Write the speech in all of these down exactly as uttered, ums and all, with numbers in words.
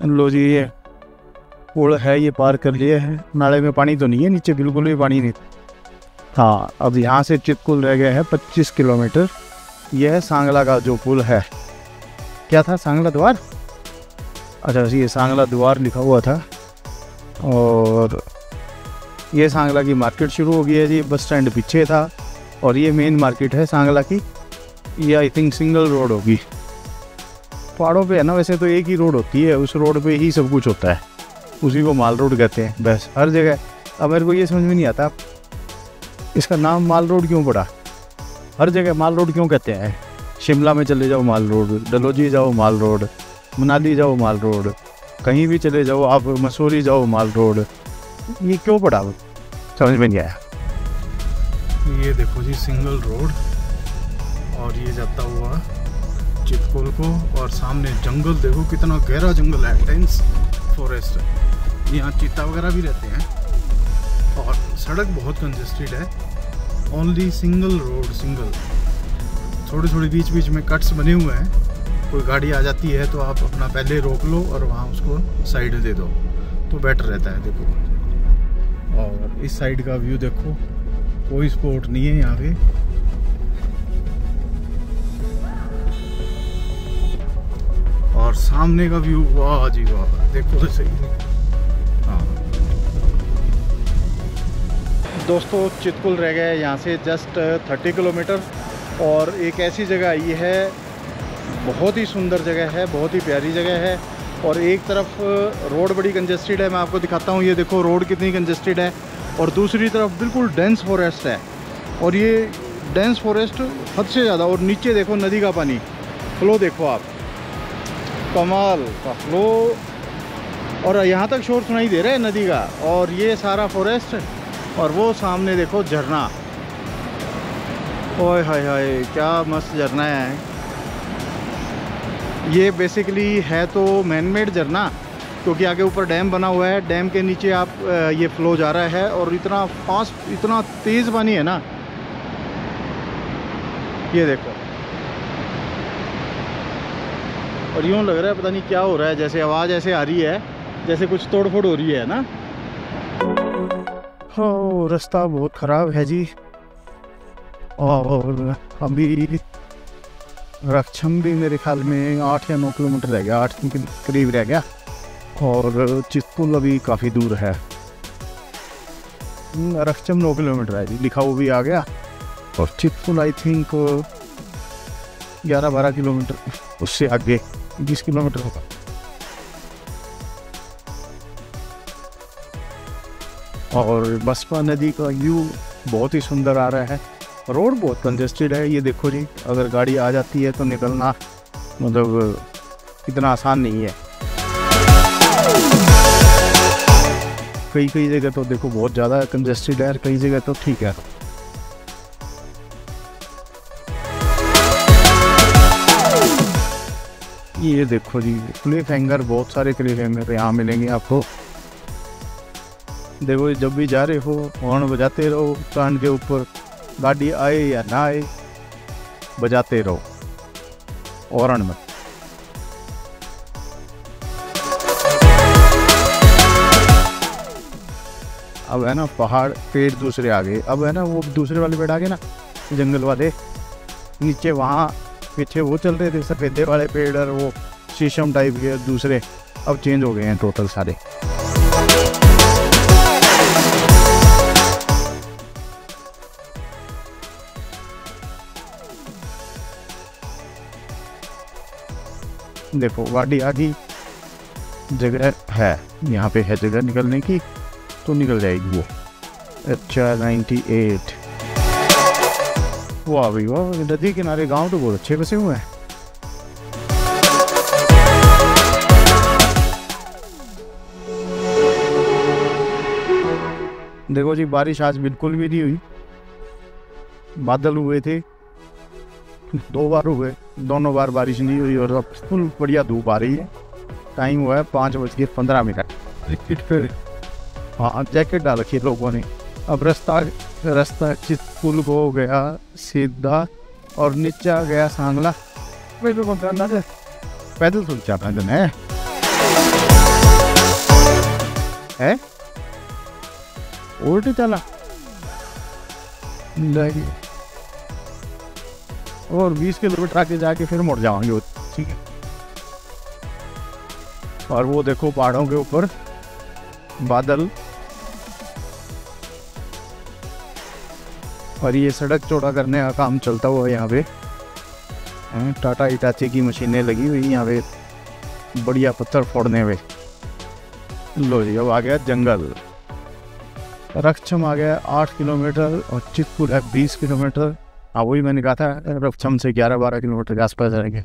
लो जी, ये पुल है, ये पार कर लिए है। नाले में पानी तो नहीं है, नीचे बिल्कुल भी पानी नहीं। हाँ, अब यहाँ से चितकुल रह गया है पच्चीस किलोमीटर। यह है सांगला का जो पुल है। क्या था, सांगला द्वार? अच्छा, ये सांगला द्वार लिखा हुआ था। और ये सांगला की मार्केट शुरू हो गई है जी। बस स्टैंड पीछे था और ये मेन मार्केट है सांगला की। ये आई थिंक सिंगल रोड होगी। पहाड़ों पे है ना, वैसे तो एक ही रोड होती है, उस रोड पे ही सब कुछ होता है, उसी को माल रोड कहते हैं बस हर जगह। अब मेरे को ये समझ में नहीं आता इसका नाम माल रोड क्यों पड़ा, हर जगह माल रोड क्यों कहते हैं। शिमला में चले जाओ माल रोड, डलहौजी जाओ माल रोड, मनाली जाओ माल रोड, कहीं भी चले जाओ आप, मसूरी जाओ माल रोड, ये क्यों पड़ा समझ में नहीं आया। ये देखो जी सिंगल रोड, और ये जाता हुआ चितकुल को, और सामने जंगल देखो कितना गहरा जंगल है, डेंस फॉरेस्ट है। यहाँ चीता वगैरह भी रहते हैं, और सड़क बहुत कंजेस्टेड है। Only single road, single. थोड़ी थोड़ी बीच बीच में कट्स बने हुए हैं, कोई गाड़ी आ जाती है तो आप अपना पहले रोक लो और वहाँ उसको साइड दे दो तो बेटर रहता है। देखो, और इस साइड का व्यू देखो, कोई स्पॉट नहीं है यहाँ पे। और सामने का व्यू, वाह जी वाह, देखो तो सही। हाँ दोस्तों, चितकुल रह गया है यहाँ से जस्ट थर्टी किलोमीटर, और एक ऐसी जगह आई है, बहुत ही सुंदर जगह है, बहुत ही प्यारी जगह है। और एक तरफ रोड बड़ी कंजेस्टेड है, मैं आपको दिखाता हूँ। ये देखो रोड कितनी कंजेस्टेड है, और दूसरी तरफ बिल्कुल डेंस फॉरेस्ट है। और ये डेंस फॉरेस्ट हद से ज़्यादा, और नीचे देखो नदी का पानी, फ्लो देखो आप, कमाल का फ्लो। और यहाँ तक शोर सुनाई दे रहा है नदी का, और ये सारा फॉरेस्ट, और वो सामने देखो झरना। ओए हाय हाय, क्या मस्त झरना है। ये बेसिकली है तो मैन मेड झरना, क्योंकि आगे ऊपर डैम बना हुआ है, डैम के नीचे आप ये फ्लो जा रहा है, और इतना फास्ट, इतना तेज़ पानी है ना। ये देखो, और यूँ लग रहा है पता नहीं क्या हो रहा है, जैसे आवाज़ ऐसे आ रही है जैसे कुछ तोड़ फोड़ हो रही है ना। हो, रास्ता बहुत ख़राब है जी। और अभी रक्षम भी मेरे ख्याल में आठ या नौ किलोमीटर रह गया, आठ के करीब रह गया। और चितकुल अभी काफ़ी दूर है। रक्षम नौ किलोमीटर है जी, लिखा वो भी आ गया। और चितकुल आई थिंक ग्यारह बारह किलोमीटर, उससे आगे बीस किलोमीटर होगा। और बसपा नदी का व्यू बहुत ही सुंदर आ रहा है। रोड बहुत कंजेस्टेड है, ये देखो जी, अगर गाड़ी आ जाती है तो निकलना मतलब इतना आसान नहीं है। कई कई जगह तो देखो बहुत ज़्यादा कंजेस्टेड है, कई जगह तो ठीक है। ये देखो जी, क्लिफ हैंगर, बहुत सारे क्लिफ हैंगर यहाँ मिलेंगे आपको। देखो, जब भी जा रहे हो हॉर्न बजाते रहो, कान के ऊपर गाड़ी आए या ना आए बजाते रहो हॉर्न में। अब है ना पहाड़, पेड़ दूसरे आ गए। अब है ना वो दूसरे वाले पेड़ आ गए ना, जंगल वाले। नीचे वहाँ पीछे वो चल रहे थे सफेदे वाले पेड़, और वो शीशम टाइप के दूसरे, अब चेंज हो गए हैं टोटल सारे। देखो गाड़ी आगे जगह है, यहाँ पे है जगह निकलने की, तो निकल जाएगी वो। अच्छा, नाइन्टी एट। वाह भाई वाह, नदी किनारे गांव तो बहुत अच्छे बसे हुए हैं। देखो जी, बारिश आज बिल्कुल भी नहीं हुई। बादल हुए थे, दो बार हुए, दोनों बार बारिश नहीं हुई, और अब फुल बढ़िया धूप आ रही है। टाइम हुआ है पाँच बज के पंद्रह मिनट। फिर हाँ, जैकेट डाल रखी है लोगों ने। अब रास्ता रास्ता चितकुल को गया सीधा, और नीचा गया सांगला। पैदल तो जाना है। है उल्टे चला नहीं। और बीस किलोमीटर आगे जाके फिर मुड़ जाएंगे, ठीक है। और वो देखो पहाड़ों के ऊपर बादल, और ये सड़क चौड़ा करने का काम चलता हुआ यहाँ पे। टाटा इटाची की मशीनें लगी हुई यहाँ पे बढ़िया पत्थर फोड़ने में। लो जी अब आ गया जंगल। रक्षम आ गया आठ किलोमीटर और चितपुर है बीस किलोमीटर। हाँ वही मैंने कहा था, रक्षम से ग्यारह बारह किलोमीटर के आसपास जाएंगे।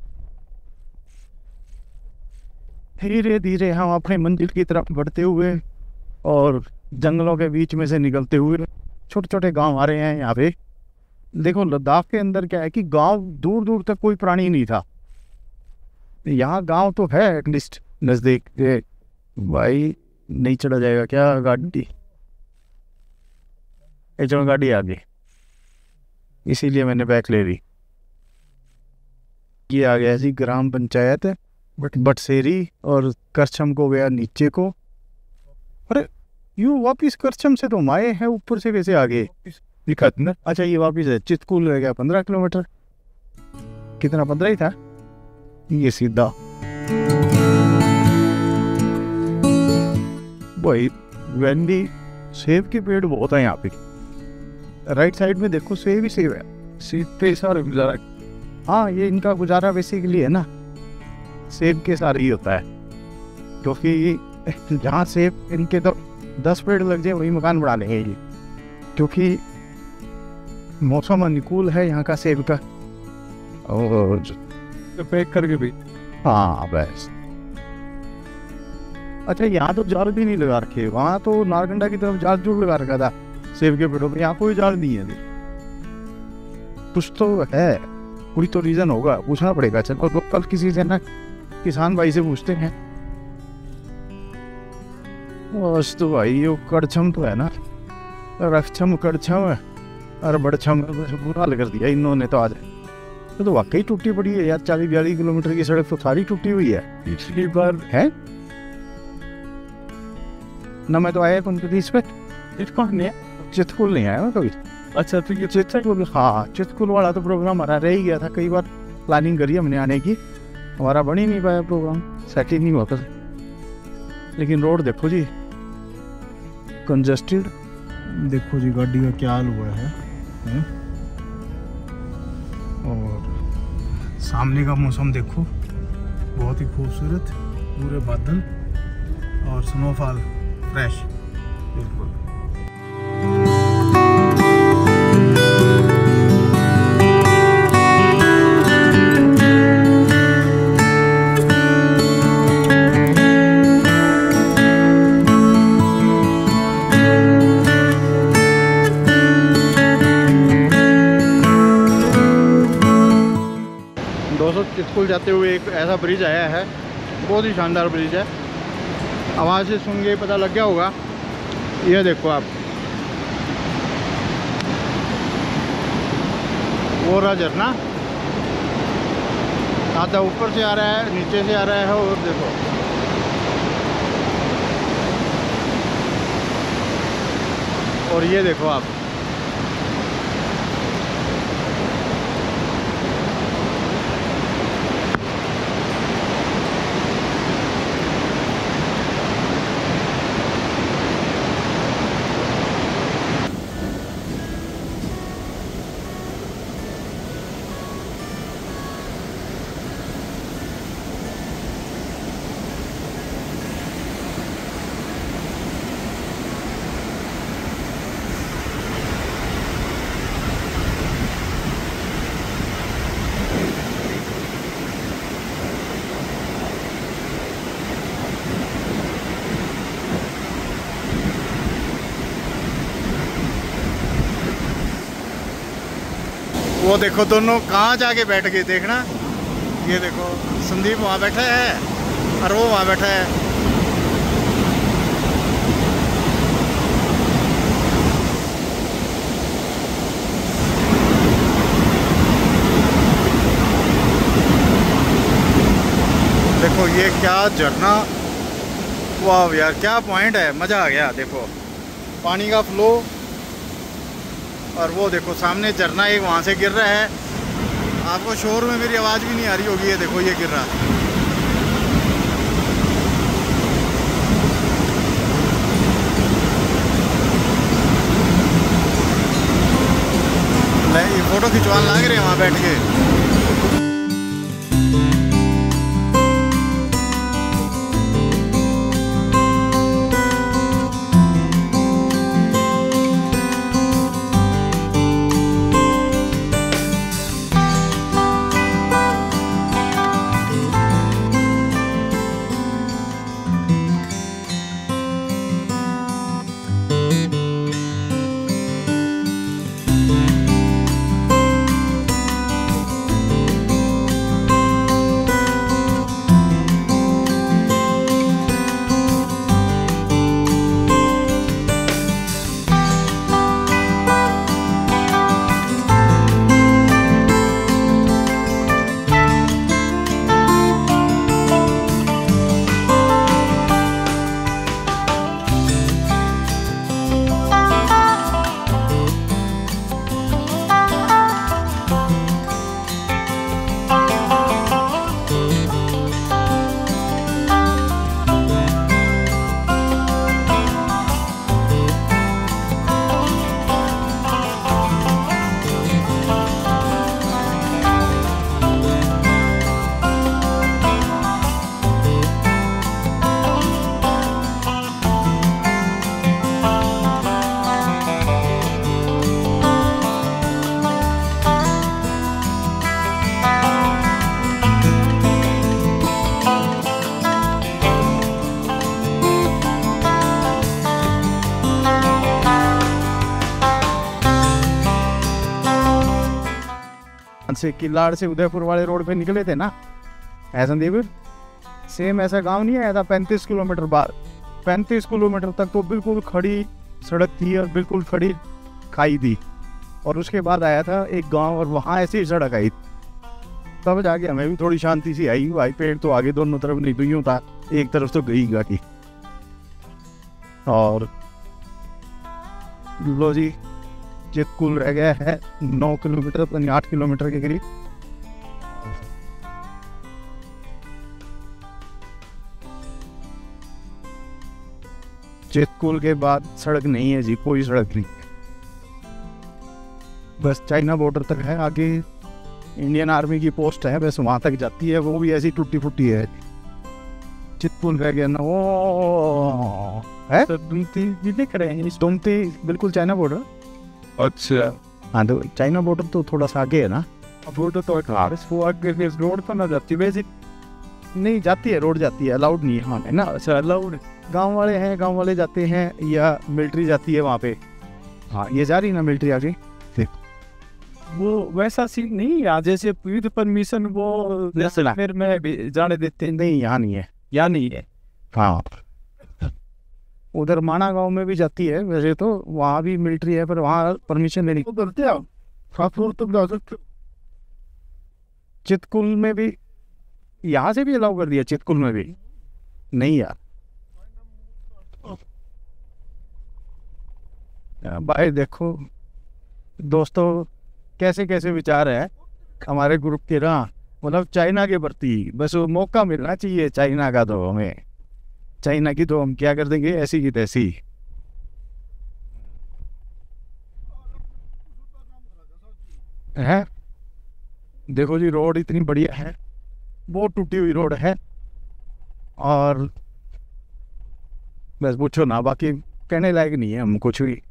धीरे धीरे हम अपने मंजिल की तरफ बढ़ते हुए और जंगलों के बीच में से निकलते हुए छोटे छोटे गांव आ रहे हैं यहाँ पे। देखो लद्दाख के अंदर क्या है कि गांव दूर दूर तक कोई प्राणी नहीं था, यहाँ गांव तो है एटलीस्ट नज़दीक। भाई नहीं चढ़ा जाएगा क्या गाड़ी? चलो गाड़ी आ गई, इसीलिए मैंने बैक ले ली। ये आ गया जी ग्राम पंचायत बट बटसेरी, और करछम को गया नीचे को। अरे यूँ वापिस करछम से तो माए हैं, ऊपर से कैसे आगे दिखा ना? अच्छा ये वापिस है चितकुल रह गया पंद्रह किलोमीटर। कितना? पंद्रह ही था। ये सीधा भाई वेंडी सेब के पेड़ बहुत है यहाँ पे। राइट साइड में देखो सेब ही सेब है, सेब पे सारे गुजारा। हाँ ये इनका गुजारा बेसिकली है ना, सेब के सारे ही होता है, क्योंकि जहाँ सेब इनके तो दस पेड़ लग जाए वही मकान बना लेंगे ये, क्योंकि मौसम अनुकूल है यहाँ का सेब का। और तो पैक करके भी। हाँ बस। अच्छा यहाँ तो जाल भी नहीं लगा रखे, वहाँ तो नारकंडा की तरफ जाल जरूर लगा रखा था सेब के पेड़ों पे, यहाँ कोई जाल नहीं है। कुछ तो है, कोई तो रीजन होगा, पूछना पड़ेगा। चलो तो कल किसी से ना किसान भाई से पूछते हैं। बस तो भाई ये कड़छम तो है ना, रक्षम कड़छम है और बड़छम बुरा हाल कर दिया इन्होंने तो आज। तो, तो वाकई टूटी पड़ी है यार, चालीस बयालीस किलोमीटर की सड़क तो सारी टूटी हुई है। पिछली बार है ना, मैं तो आया कौन इस पे चितकुल नहीं आया मैं कभी। अच्छा तो ये चितकुल, हाँ चितकुल वाला तो प्रोग्राम हमारा रह ही गया था। कई बार प्लानिंग करी हमने आने की, हमारा बन ही नहीं पाया प्रोग्राम, सेट ही नहीं होता। लेकिन रोड देखो जी कंजस्टेड, देखो जी गाड़ी का क्या हाल हुआ है, है? और सामने का मौसम देखो बहुत ही खूबसूरत, पूरे बादल और स्नोफॉल फ्रेश बिल्कुल। चितकुल जाते हुए एक ऐसा ब्रिज आया है, बहुत ही शानदार ब्रिज है। आवाज़ से सुन के पता लग गया होगा। ये देखो आप, वो रहा झरना, आधा ऊपर से आ रहा है नीचे से आ रहा है। और देखो और ये देखो आप, वो देखो दोनों कहाँ जाके बैठ गए देखना। ये देखो संदीप वहाँ बैठा है और वो वहाँ बैठा है। देखो ये क्या झरना वाह यार क्या पॉइंट है, मज़ा आ गया। देखो पानी का फ्लो, और वो देखो सामने झरना एक वहाँ से गिर रहा है। आपको शोर में मेरी आवाज़ भी नहीं आ रही होगी, ये देखो ये गिर रहा है। ये फ़ोटो खिंचवाने लग रहे हैं वहाँ बैठ के। से किलाड़ से उदयपुर वाले रोड पे निकले थे ना, ऐसा देवी सेम ऐसा गांव नहीं आया था। पैंतीस किलोमीटर बाद पैंतीस किलोमीटर तक तो बिल्कुल खड़ी सड़क थी और बिल्कुल खड़ी खाई थी, और उसके बाद आया था एक गांव और वहाँ ऐसी सड़क आई, तब जाके हमें भी थोड़ी शांति सी आई। भाई पेड़ तो आगे दोनों तरफ नहीं दुइयों था, एक तरफ तो गई गाड़ी। और लो जी चितकुल रह गया है नौ किलोमीटर यानी आठ किलोमीटर के करीब। चितकुल के बाद सड़क नहीं है जी, कोई सड़क नहीं, बस चाइना बॉर्डर तक है। आगे इंडियन आर्मी की पोस्ट है, बस वहां तक जाती है, वो भी ऐसी टूटी फूटी है। चितकुल रह गया ना, वो है दुमती दिख रहे हैं, दुमती बिल्कुल चाइना बॉर्डर। अच्छा हाँ, तो चाइना बॉर्डर तो थोड़ा सा आगे है ना। बॉर्डर तो वो आगे रोड तो ना जाती, वैसे नहीं जाती है, रोड जाती है, अलाउड नहीं है हाँ है ना। अच्छा अलाउड, गांव वाले हैं, गांव वाले जाते हैं या मिलिट्री जाती है वहाँ पे। हाँ ये जा रही ना मिलिट्री आगे, वो वैसा सीन नहीं है जैसे विद परमिशन वो फिर में जाने देते नहीं, यहाँ नहीं है, यहाँ नहीं है। हाँ उधर माना गांव में भी जाती है वैसे तो, वहाँ भी मिलिट्री है, पर वहाँ परमिशन लेनी करते हैं। चितकुल में भी यहाँ से भी अलाउ कर दिया, चितकुल में भी नहीं यार। भाई देखो दोस्तों कैसे कैसे विचार है हमारे ग्रुप के ना, मतलब चाइना के प्रति बस वो मौका मिलना चाहिए चाइना का, तो हमें चाइना की तो हम क्या कर देंगे ऐसी की तैसी। है देखो जी रोड इतनी बढ़िया है, बहुत टूटी हुई रोड है, और बस पूछो ना, बाकी कहने लायक नहीं है हम कुछ भी।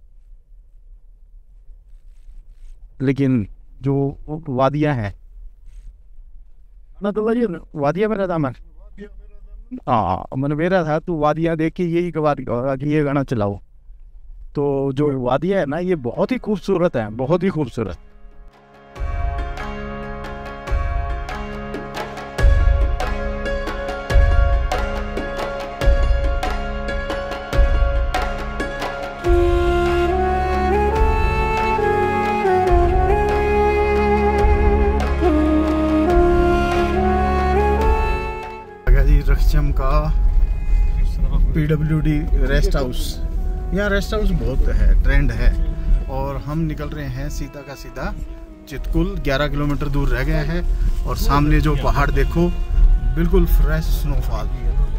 लेकिन जो वादियाँ हैं ना, तो वादियाँ मेरा था मैं हाँ मैंने मेरा था, तो वादियाँ देख के यही गवा कि ये गाना चलाओ। तो जो वादियाँ है ना, ये बहुत ही खूबसूरत है, बहुत ही खूबसूरत। रक्षम का पीडब्ल्यूडी रेस्ट हाउस। यहाँ रेस्ट हाउस बहुत है, ट्रेंड है। और हम निकल रहे हैं सीधा का सीधा चितकुल। ग्यारह किलोमीटर दूर रह गए हैं और सामने जो पहाड़ देखो, बिल्कुल फ्रेश स्नोफॉल।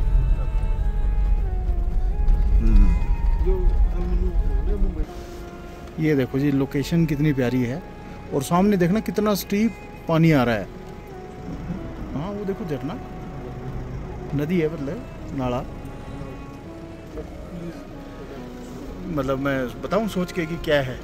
ये देखो जी लोकेशन कितनी प्यारी है और सामने देखना कितना स्टीप पानी आ रहा है। हाँ वो देखो झरना, नदी है, मतलब नाला। मतलब मैं बताऊं सोच के कि क्या है।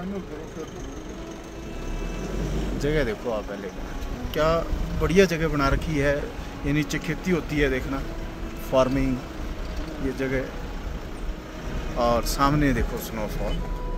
जगह देखो आप पहले, क्या बढ़िया जगह बना रखी है। ये नीचे खेती होती है, देखना फार्मिंग ये जगह। और सामने देखो स्नोफॉल।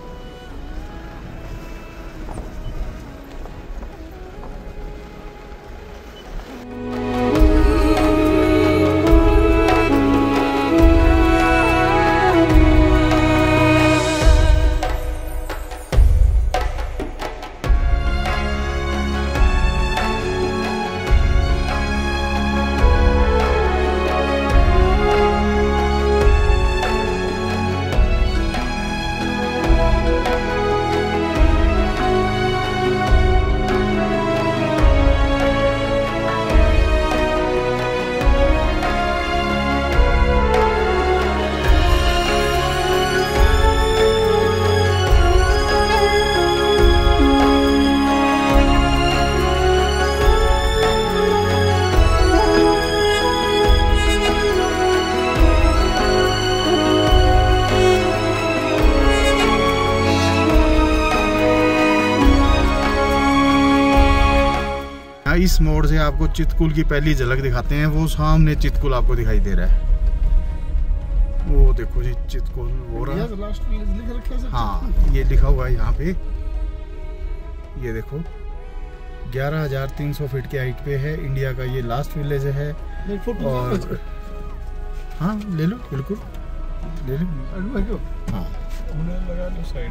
इस मोड़ से आपको चितकुल की पहली झलक दिखाते हैं। वो सामने चितकुल आपको दिखाई दे रहा है। वो देखो जी चितकुल हो रहा है। हाँ ये लिखा हुआ है यहाँ पे। ये देखो ग्यारह हजार तीन सौ फीट के हाइट पे है। इंडिया का ये लास्ट विलेज है। और हाँ ले लो, बिल्कुल ले लो। हाँ लगा लो साइड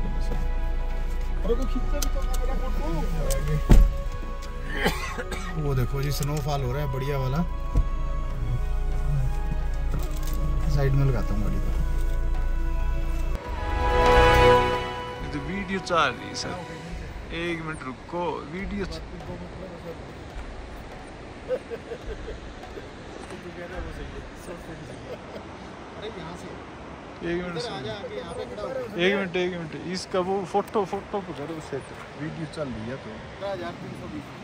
में। वो देखो जी स्नोफॉल हो रहा है बढ़िया वाला। साइड में लगाता हूँ गाड़ी को। तो वीडियो चल रही सर, एक मिनट रुको। वीडियो एक मिनट एक मिनट एक मिनट इसका वो फोटो फोटो करो उसे। वीडियो चल रही है तो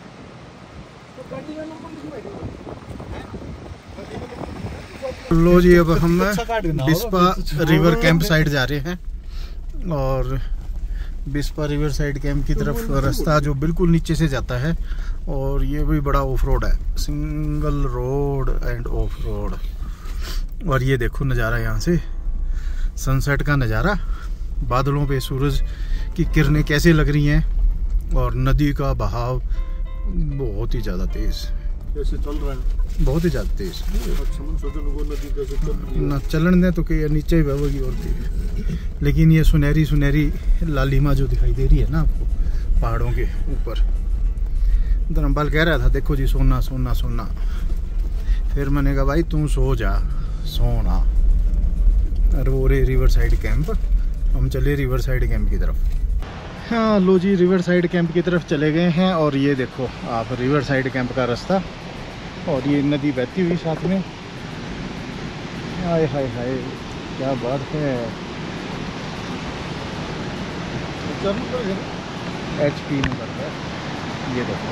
लो जी अब हम बिस्पा रिवर कैंप साइड जा रहे हैं। और बिस्पा रिवर साइड कैंप की तरफ रास्ता जो बिल्कुल नीचे से जाता है। और ये भी बड़ा ऑफ रोड है, single road and off road. और ये देखो नज़ारा यहाँ से सनसेट का नज़ारा। बादलों पे सूरज की किरणें कैसे लग रही हैं। और नदी का बहाव बहुत ही ज़्यादा तेज़ कैसे चल रहा है, बहुत ही ज़्यादा तेज़। नदी कैसे चल रही है न चलन दे तो कि नीचे ही बहेगी और तेज। लेकिन ये सुनहरी सुनहरी लालिमा जो दिखाई दे रही है ना आपको पहाड़ों के ऊपर। धर्मपाल कह रहा था देखो जी सोना सोना सोना। फिर मैंने कहा भाई तू सो जा, सोना। और वो रे रिवर साइड कैंप। हम चले रिवर साइड कैंप की तरफ। हाँ लो जी रिवर साइड कैंप की तरफ चले गए हैं। और ये देखो आप रिवर साइड कैंप का रास्ता। और ये नदी बहती हुई साथ में। हाय हाय हाय क्या बात है। एच पी में करता है। ये देखो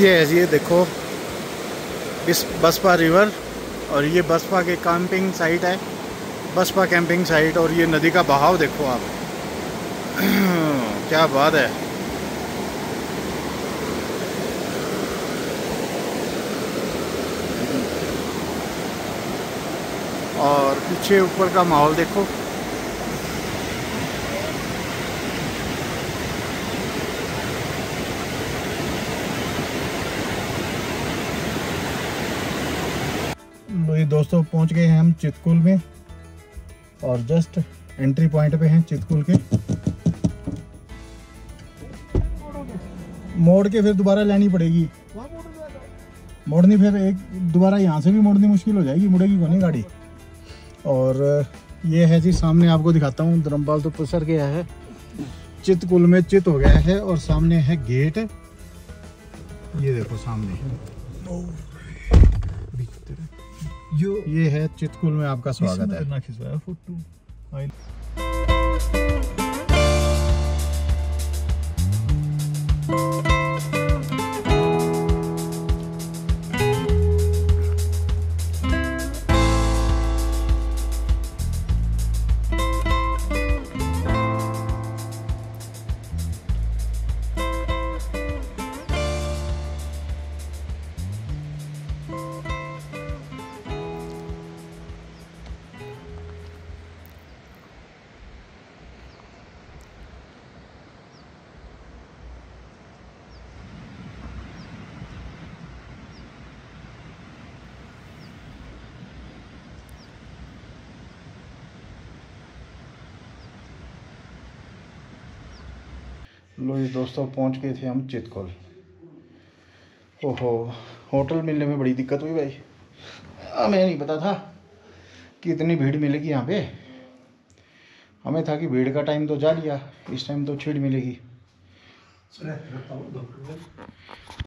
ये है जी, ये देखो इस बसपा रिवर, और ये बसपा के कैंपिंग साइट है, बसपा कैंपिंग साइट। और ये नदी का बहाव देखो आप, क्या बात है। और पीछे ऊपर का माहौल देखो, ये दोस्तों पहुंच गए हैं हम चितकुल में, और जस्ट एंट्री पॉइंट पे हैं चितकुल के। मोड़ के फिर दोबारा लेनी पड़ेगी, मोड़नी फिर एक दोबारा यहाँ से भी मोड़नी मुश्किल हो जाएगी, मुड़ेगी कौन नहीं गाड़ी। और ये है जी, सामने आपको दिखाता हूँ, धर्मपाल तो पसर गया है, चितकुल में चित हो गया है, और सामने है गेट, ये देखो सामने, ये है चितकुल में आपका स्वागत है। लो ये दोस्तों पहुंच गए थे हम चितकुल। ओहो, होटल मिलने में बड़ी दिक्कत हुई भाई, हमें नहीं पता था कि इतनी भीड़ मिलेगी यहाँ पे। हमें था कि भीड़ का टाइम तो जा लिया, इस टाइम तो छीड़ मिलेगी।